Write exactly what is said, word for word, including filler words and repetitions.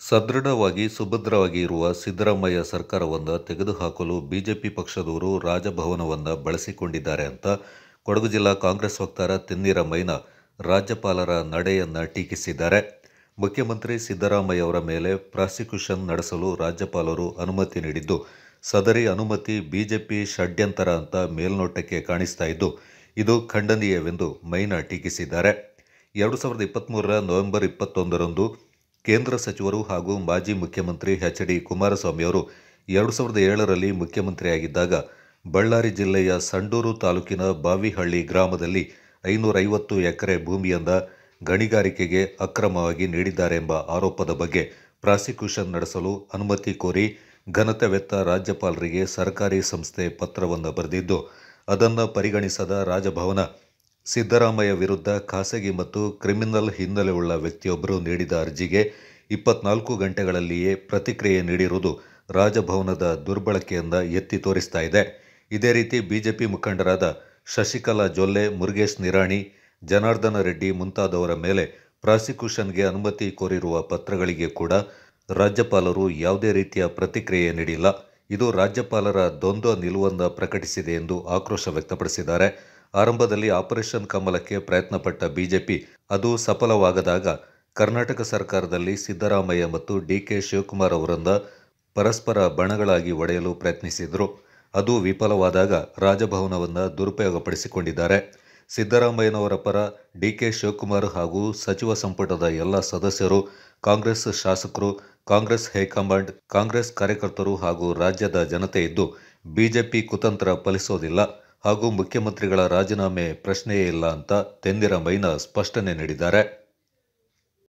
ಸದೃಢವಾಗಿ ಸುಭದ್ರವಾಗಿ ಇರುವ ಸಿದ್ದರಾಮಯ್ಯ ಸರ್ಕಾರವನ್ನು ತೆಗೆದುಹಾಕಲು ಬಿಜೆಪಿ ಪಕ್ಷದವರು ರಾಜಭವನವನ್ನು ಬಳಸಿಕೊಂಡಿದ್ದಾರೆ ಅಂತ ಕೊಡಗು ಜಿಲ್ಲಾ ಕಾಂಗ್ರೆಸ್ ವಕ್ತಾರ ತೆನ್ನಿರ ಮೈನಾ ರಾಜ್ಯಪಾಲರ ನಡೆಯನ್ನು ಟೀಕಿಸಿದ್ದಾರೆ. ಮುಖ್ಯಮಂತ್ರಿ ಸಿದ್ದರಾಮಯ್ಯ ಅವರ ಮೇಲೆ ಪ್ರಾಸಿಕ್ಯೂಷನ್ ನಡೆಸಲು ರಾಜ್ಯಪಾಲರು ಅನುಮತಿ ನೀಡಿದ್ದು, ಸದರಿ ಅನುಮತಿ ಬಿಜೆಪಿ ಷಡ್ಯಂತರ ಅಂತ ಮೇಲ್ನೋಟಕ್ಕೆ ಕಾಣಿಸ್ತಾ ಇದ್ದು, ಇದು ಖಂಡನೀಯವೆಂದು ಮೈನಾ ಟೀಕಿಸಿದ್ದಾರೆ. ಎರಡು ಸಾವಿರದ ಇಪ್ಪತ್ತ್ಮೂರರ ನವೆಂಬರ್ ಇಪ್ಪತ್ತೊಂದರಂದು ಕೇಂದ್ರ ಸಚಿವರು ಹಾಗೂ ಮಾಜಿ ಮುಖ್ಯಮಂತ್ರಿ ಎಚ್ ಡಿ ಕುಮಾರಸ್ವಾಮಿ ಅವರು ಎರಡು ಸಾವಿರದ ಏಳರಲ್ಲಿ ಮುಖ್ಯಮಂತ್ರಿಯಾಗಿದ್ದಾಗ ಬಳ್ಳಾರಿ ಜಿಲ್ಲೆಯ ಸಂಡೂರು ತಾಲೂಕಿನ ಬಾವಿಹಳ್ಳಿ ಗ್ರಾಮದಲ್ಲಿ ಐನೂರೈವತ್ತು ಎಕರೆ ಭೂಮಿಯಿಂದ ಗಣಿಗಾರಿಕೆಗೆ ಅಕ್ರಮವಾಗಿ ನೀಡಿದ್ದಾರೆಂಬ ಆರೋಪದ ಬಗ್ಗೆ ಪ್ರಾಸಿಕ್ಯೂಷನ್ ನಡೆಸಲು ಅನುಮತಿ ಕೋರಿ ಘನತೆವೆತ್ತ ರಾಜ್ಯಪಾಲರಿಗೆ ಸರ್ಕಾರಿ ಸಂಸ್ಥೆ ಪತ್ರವನ್ನು ಬರೆದಿದ್ದು, ಅದನ್ನು ಪರಿಗಣಿಸದ ರಾಜಭವನ ಸಿದ್ದರಾಮಯ್ಯ ವಿರುದ್ಧ ಖಾಸಗಿ ಮತ್ತು ಕ್ರಿಮಿನಲ್ ಹಿನ್ನೆಲೆಯುಳ್ಳ ವ್ಯಕ್ತಿಯೊಬ್ಬರು ನೀಡಿದ ಅರ್ಜಿಗೆ ಇಪ್ಪತ್ನಾಲ್ಕು ಗಂಟೆಗಳಲ್ಲಿಯೇ ಪ್ರತಿಕ್ರಿಯೆ ನೀಡಿರುವುದು ರಾಜಭವನದ ದುರ್ಬಳಕೆಯಿಂದ ಎತ್ತಿ ತೋರಿಸ್ತಾ ಇದೆ. ಇದೇ ರೀತಿ ಬಿಜೆಪಿ ಮುಖಂಡರಾದ ಶಶಿಕಲಾ ಜೊಲ್ಲೆ, ಮುರುಗೇಶ್ ನಿರಾಣಿ, ಜನಾರ್ದನ ರೆಡ್ಡಿ ಮುಂತಾದವರ ಮೇಲೆ ಪ್ರಾಸಿಕ್ಯೂಷನ್ಗೆ ಅನುಮತಿ ಕೋರಿರುವ ಪತ್ರಗಳಿಗೆ ಕೂಡ ರಾಜ್ಯಪಾಲರು ಯಾವುದೇ ರೀತಿಯ ಪ್ರತಿಕ್ರಿಯೆ ನೀಡಿಲ್ಲ. ಇದು ರಾಜ್ಯಪಾಲರ ದ್ವಂದ್ವ ನಿಲುವನ್ನು ಪ್ರಕಟಿಸಿದೆ ಎಂದು ಆಕ್ರೋಶ ವ್ಯಕ್ತಪಡಿಸಿದ್ದಾರೆ. ಆರಂಭದಲ್ಲಿ ಆಪರೇಷನ್ ಕಮಲಕ್ಕೆ ಪ್ರಯತ್ನಪಟ್ಟ ಬಿಜೆಪಿ ಅದು ಸಫಲವಾಗದಾಗ ಕರ್ನಾಟಕ ಸರ್ಕಾರದಲ್ಲಿ ಸಿದ್ದರಾಮಯ್ಯ ಮತ್ತು ಡಿ ಕೆ ಶಿವಕುಮಾರ್ ಅವರನ್ನ ಪರಸ್ಪರ ಬಣಗಳಾಗಿ ಒಡೆಯಲು ಪ್ರಯತ್ನಿಸಿದರು. ಅದು ವಿಫಲವಾದಾಗ ರಾಜಭವನವನ್ನು ದುರುಪಯೋಗಪಡಿಸಿಕೊಂಡಿದ್ದಾರೆ. ಸಿದ್ದರಾಮಯ್ಯನವರ ಪರ ಡಿ ಕೆ ಶಿವಕುಮಾರ್ ಹಾಗೂ ಸಚಿವ ಸಂಪುಟದ ಎಲ್ಲ ಸದಸ್ಯರು, ಕಾಂಗ್ರೆಸ್ ಶಾಸಕರು, ಕಾಂಗ್ರೆಸ್ ಹೈಕಮಾಂಡ್, ಕಾಂಗ್ರೆಸ್ ಕಾರ್ಯಕರ್ತರು ಹಾಗೂ ರಾಜ್ಯದ ಜನತೆ ಇದ್ದು ಬಿಜೆಪಿ ಕುತಂತ್ರ ಫಲಿಸೋದಿಲ್ಲ ಹಾಗೂ ಮುಖ್ಯಮಂತ್ರಿಗಳ ರಾಜೀನಾಮೆ ಪ್ರಶ್ನೆಯೇ ಇಲ್ಲ ಅಂತ ತೆನ್ನಿರ ಮೈನಾ ಸ್ಪಷ್ಟನೆ ನೀಡಿದ್ದಾರೆ.